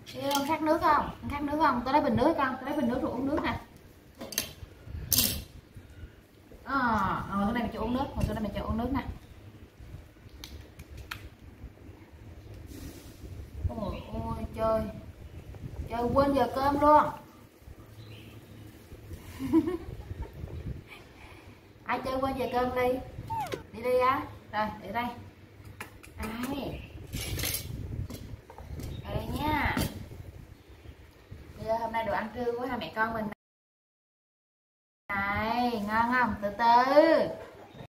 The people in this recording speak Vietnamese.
Yêu con khát nước không? Con khát nước không? Tôi lấy bình nước con, tôi lấy bình nước rồi uống nước nè. Cái này mình cho uống nước, rồi cái này mình cho uống nước nè. Ôi ôi chơi quên giờ cơm luôn. Ai chơi quên giờ cơm đi đi á. Rồi để đây đây nha. Bây giờ hôm nay đồ ăn trưa của hai mẹ con mình này, ngon không? Từ từ